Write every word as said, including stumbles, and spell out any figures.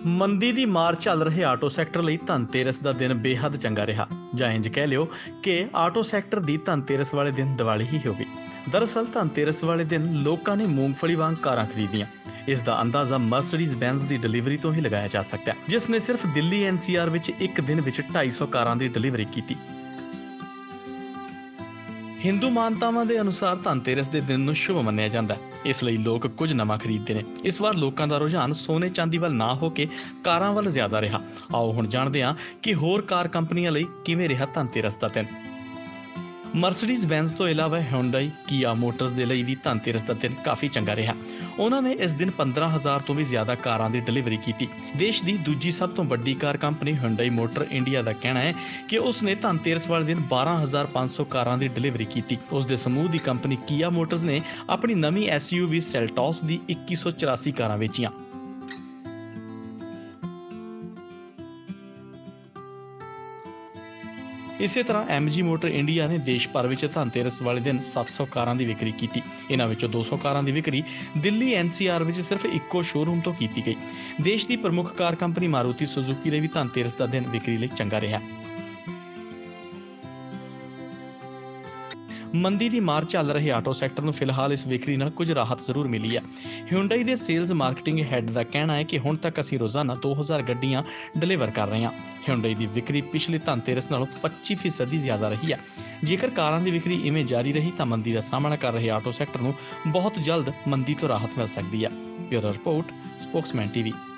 ਮੰਦੀ ਦੀ ਮਾਰ ਝੱਲ ਰਹੇ ਆਟੋ ਸੈਕਟਰ ਲਈ ਧਨਤੇਰਸ ਦਾ ਦਿਨ ਬੇਹੱਦ ਚੰਗਾ ਰਿਹਾ, ਜਾਂ ਇੰਜ ਕਹਿ ਲਿਓ ਕਿ ਆਟੋ ਸੈਕਟਰ ਦੀ ਧਨਤੇਰਸ ਵਾਲੇ ਦਿਨ ਦੀਵਾਲੀ ਹੀ ਹੋ ਗਈ। ਦਰਅਸਲ ਧਨਤੇਰਸ ਵਾਲੇ ਦਿਨ ਲੋਕਾਂ ਨੇ ਮੂੰਗਫਲੀ ਵਾਂਗ ਕਾਰਾਂ ਖਰੀਦੀਆਂ। ਇਸ ਦਾ ਅੰਦਾਜ਼ਾ ਮਰਸੀਡੀਜ਼ ਬੈਂਜ਼ ਦੀ ਡਿਲੀਵਰੀ ਤੋਂ ਹੀ ਲਗਾਇਆ ਜਾ ਸਕਦਾ ਹੈ, ਜਿਸ ਨੇ ਸਿਰਫ ਦਿੱਲੀ ਐਨ ਸੀ ਆਰ ਵਿੱਚ ਇੱਕ ਦਿਨ ਵਿੱਚ ਢਾਈ ਸੌ ਕਾਰਾਂ ਦੀ ਡਿਲੀਵਰੀ ਕੀਤੀ। ਹਿੰਦੂ ਮਾਨਤਾਵਾਂ ਦੇ ਅਨੁਸਾਰ ਧਨਤੇਰਸ ਦੇ ਦਿਨ ਨੂੰ ਸ਼ੁਭ ਮੰਨਿਆ ਜਾਂਦਾ ਹੈ, ਇਸ ਲਈ ਲੋਕ ਕੁਝ ਨਵਾਂ ਖਰੀਦਦੇ ਨੇ। ਇਸ ਵਾਰ ਲੋਕਾਂ ਦਾ ਰੁਝਾਨ ਸੋਨੇ ਚਾਂਦੀ ਵੱਲ ਨਾ ਹੋ ਕੇ ਕਾਰਾਂ ਵੱਲ ਜ਼ਿਆਦਾ ਰਿਹਾ। ਆਓ ਹੁਣ ਜਾਣਦੇ ਹਾਂ ਕਿ ਹੋਰ ਕਾਰ ਕੰਪਨੀਆਂ ਲਈ ਕਿਵੇਂ ਰਿਹਾ ਧਨਤੇਰਸ ਦਾ ਦਿਨ। ਮਰਸੀਡੀਜ਼ ਬੈਂਜ਼ ਤੋਂ ਇਲਾਵਾ ਹਿਊਂਡਈ, ਕੀਆ ਮੋਟਰਸ ਦੇ ਲਈ ਵੀ ਧਨਤੇਰਸ ਦਾ ਦਿਨ ਕਾਫੀ ਚੰਗਾ ਰਿਹਾ। ਉਹਨਾਂ ਨੇ ਇਸ ਦਿਨ ਪੰਦਰਾਂ ਹਜ਼ਾਰ ਤੋਂ ਵੀ ਜ਼ਿਆਦਾ ਕਾਰਾਂ ਦੀ ਡਿਲੀਵਰੀ ਕੀਤੀ। ਦੇਸ਼ ਦੀ ਦੂਜੀ ਸਭ ਤੋਂ ਵੱਡੀ car company Hyundai motor India ਦਾ ਕਹਿਣਾ ਹੈ ਕਿ ਉਸ ਨੇ ਧਨਤੇਰਸ ਵਾਲੇ ਦਿਨ ਬਾਰਾਂ ਹਜ਼ਾਰ ਪੰਜ ਸੌ ਕਾਰਾਂ ਦੀ ਡਿਲੀਵਰੀ ਕੀਤੀ। ਉਸ ਦੇ ਸਮੂਹ ਦੀ ਕੰਪਨੀ ਕੀਆ ਮੋਟਰਸ ਨੇ ਆਪਣੀ ਨਵੀਂ ਐਸ ਯੂ ਵੀ ਸੈਲਟੋਸ ਦੀ ਇੱਕੀ ਸੌ ਚੁਰਾਸੀ ਕਾਰਾਂ ਵੇਚੀਆਂ। ਇਸੇ ਤਰ੍ਹਾਂ ਐਮ ਜੀ ਮੋਟਰ ਇੰਡੀਆ ਨੇ ਦੇਸ਼ ਭਰ ਵਿੱਚ ਧਨਤੇਰਸ ਵਾਲੇ ਦਿਨ ਸੱਤ ਸੌ ਕਾਰਾਂ ਦੀ ਵਿਕਰੀ ਕੀਤੀ। ਇਹਨਾਂ ਵਿੱਚੋਂ ਦੋ ਸੌ ਕਾਰਾਂ ਦੀ ਵਿਕਰੀ ਦਿੱਲੀ ਐਨ ਸੀ ਆਰ ਵਿੱਚ ਸਿਰਫ ਇੱਕੋ ਸ਼ੋਰੂਮ ਤੋਂ ਕੀਤੀ ਗਈ। ਦੇਸ਼ ਦੀ ਪ੍ਰਮੁੱਖ ਕਾਰ ਕੰਪਨੀ ਮਾਰੂਤੀ ਸੁਜ਼ੂਕੀ ਲਈ ਵੀ ਧਨਤੇਰਸ ਦਾ ਦਿਨ ਵਿਕਰੀ ਲਈ ਚੰਗਾ ਰਿਹਾ। ਮੰਦੀ ਦੀ ਮਾਰ ਝੱਲ ਰਹੇ ਆਟੋ ਸੈਕਟਰ ਨੂੰ ਫਿਲਹਾਲ ਇਸ ਵਿਕਰੀ ਨਾਲ ਕੁਝ ਰਾਹਤ ਜ਼ਰੂਰ ਮਿਲੀ ਹੈ। ਹਿਊਂਡਈ ਦੇ ਸੇਲਜ਼ ਮਾਰਕੀਟਿੰਗ ਹੈੱਡ ਦਾ ਕਹਿਣਾ ਹੈ ਕਿ ਹੁਣ ਤੱਕ ਅਸੀਂ ਰੋਜ਼ਾਨਾ ਦੋ ਹਜ਼ਾਰ ਗੱਡੀਆਂ ਡਿਲੀਵਰ ਕਰ ਰਹੇ ਹਾਂ। ਹਿਊਂਡਈ ਦੀ ਵਿਕਰੀ ਪਿਛਲੇ ਧਨਤੇਰਸ ਨਾਲੋਂ ਪੱਚੀ ਫੀਸਦੀ ਜ਼ਿਆਦਾ ਰਹੀ ਹੈ। ਜੇਕਰ ਕਾਰਾਂ ਦੀ ਵਿਕਰੀ ਇਵੇਂ ਜਾਰੀ ਰਹੀ ਤਾਂ ਮੰਦੀ ਦਾ ਸਾਹਮਣਾ ਕਰ ਰਹੇ ਆਟੋ ਸੈਕਟਰ ਨੂੰ ਬਹੁਤ ਜਲਦ ਮੰਦੀ ਤੋਂ ਰਾਹਤ ਮਿਲ ਸਕਦੀ ਹੈ। Bureau report, spokesman TV.